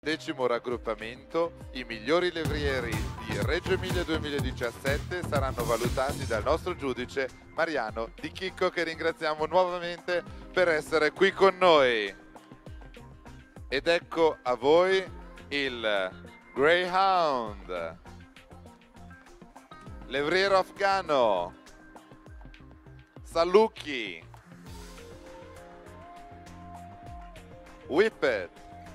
10° raggruppamento, i migliori levrieri di Reggio Emilia 2017 saranno valutati dal nostro giudice Mariano Di Chicco, che ringraziamo nuovamente per essere qui con noi. Ed ecco a voi il Greyhound, levriero afghano, Saluki, Whippet,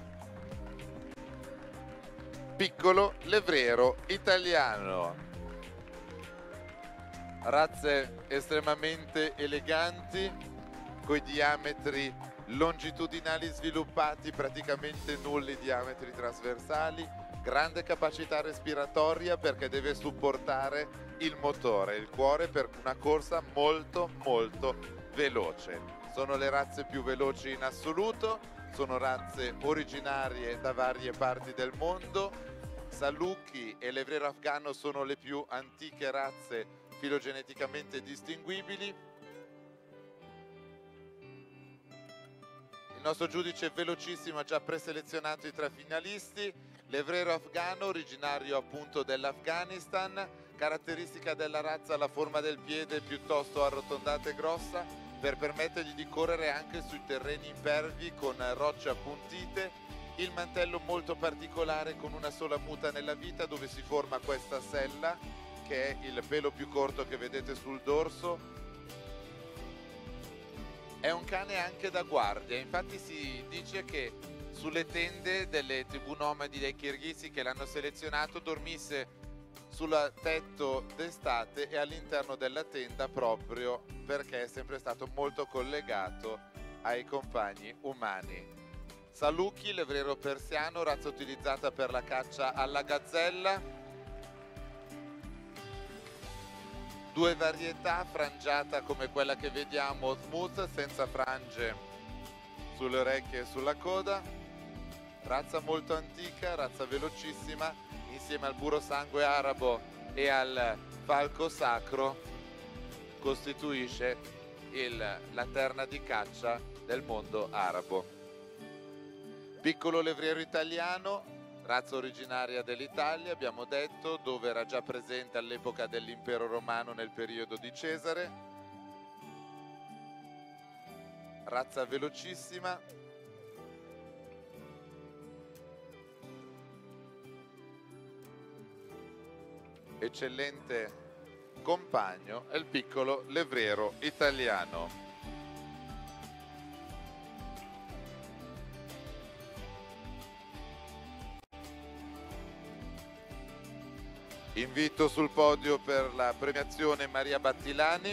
piccolo levriero italiano. Razze estremamente eleganti, coi diametri longitudinali sviluppati, praticamente nulli diametri trasversali, grande capacità respiratoria perché deve supportare il motore, il cuore, per una corsa molto veloce. Sono le razze più veloci in assoluto, sono razze originarie da varie parti del mondo. Saluki e levriero afghano sono le più antiche razze filogeneticamente distinguibili. Il nostro giudice velocissimo ha già preselezionato i 3 finalisti. Levriero afghano, originario appunto dell'Afghanistan, caratteristica della razza la forma del piede piuttosto arrotondata e grossa, per permettergli di correre anche sui terreni impervi con rocce appuntite. Il mantello molto particolare con una sola muta nella vita, dove si forma questa sella che è il pelo più corto che vedete sul dorso. È un cane anche da guardia, infatti si dice che sulle tende delle tribù nomadi dei kirghisi che l'hanno selezionato dormisse sul tetto d'estate e all'interno della tenda, proprio perché è sempre stato molto collegato ai compagni umani. Saluki, levriero persiano, razza utilizzata per la caccia alla gazzella. 2 varietà, frangiata come quella che vediamo, smooth, senza frange sulle orecchie e sulla coda. Razza molto antica, razza velocissima, insieme al puro sangue arabo e al falco sacro costituisce la terna di caccia del mondo arabo. Piccolo levriero italiano, razza originaria dell'Italia, abbiamo detto, dove era già presente all'epoca dell'impero romano nel periodo di Cesare. Razza velocissima. Eccellente compagno è il piccolo levriero italiano. Invito sul podio per la premiazione Maria Battilani.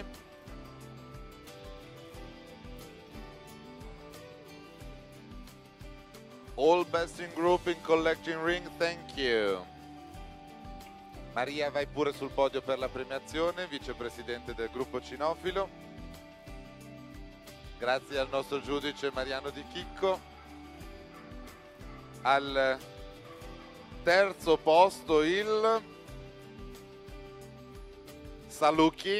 All best in group in collecting ring, thank you. Maria, vai pure sul podio per la premiazione, vicepresidente del gruppo cinofilo. Grazie al nostro giudice Mariano Di Chicco. Al terzo posto il Saluki,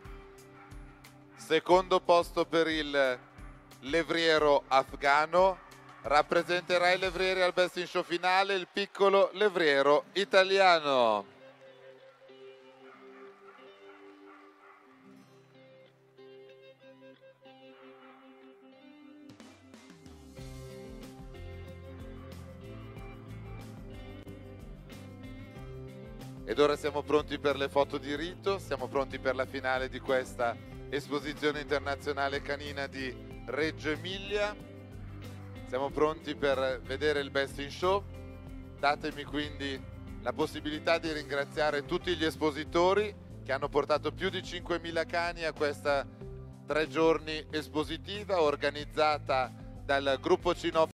secondo posto per il levriero afghano, rappresenterà i levrieri al Best in Show finale il piccolo levriero italiano. Ed ora siamo pronti per le foto di rito, siamo pronti per la finale di questa esposizione internazionale canina di Reggio Emilia. Siamo pronti per vedere il Best in Show. Datemi quindi la possibilità di ringraziare tutti gli espositori che hanno portato più di 5.000 cani a questa 3 giorni espositiva organizzata dal gruppo cinofilo